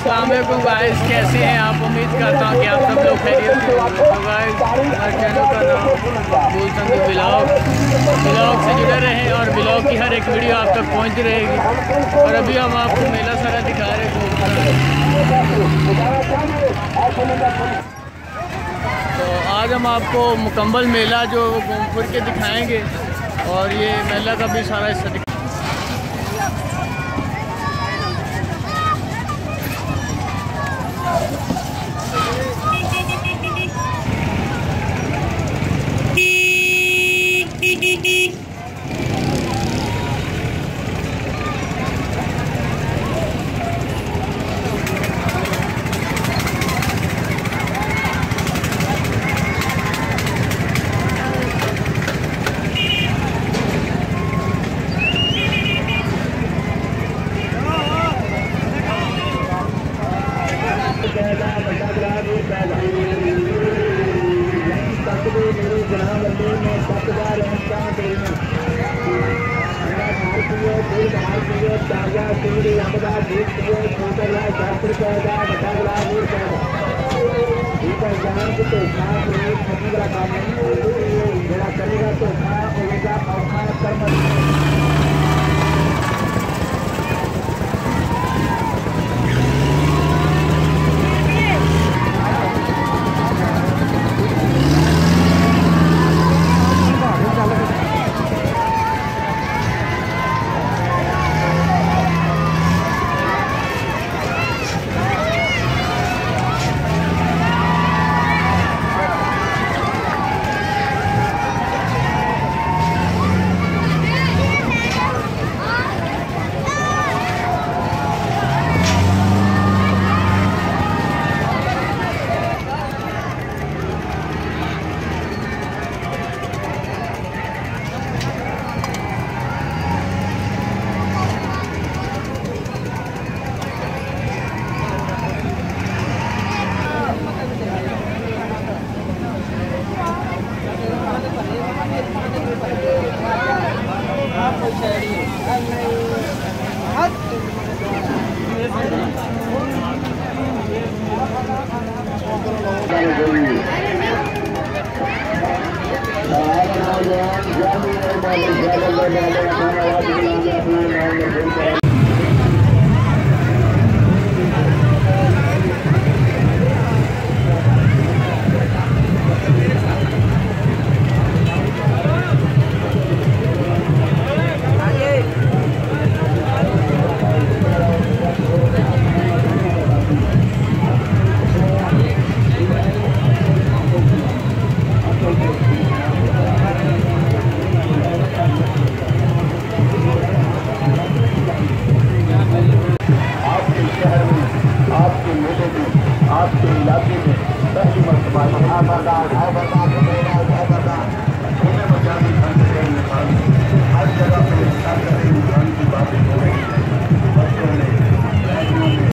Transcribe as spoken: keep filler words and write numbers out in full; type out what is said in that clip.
अस्सलाम वालेकुम गाइस, कैसे हैं आप? उम्मीद करता हूँ कि आप सब लोग खैरियत से होंगे। तो गाइस, हमारे चैनल का नाम बोल संधु ब्लॉग ब्लॉग से जुड़े रहें और ब्लॉग की हर एक वीडियो आप तक पहुँच रहेगी। और अभी हम आपको मेला सारा दिखा रहे हैं। तो आज हम आपको मुकम्मल मेला जो घूम फिर के दिखाएँगे और ये मेला का भी सारा हिस्सा दिखा। आपके इलाके में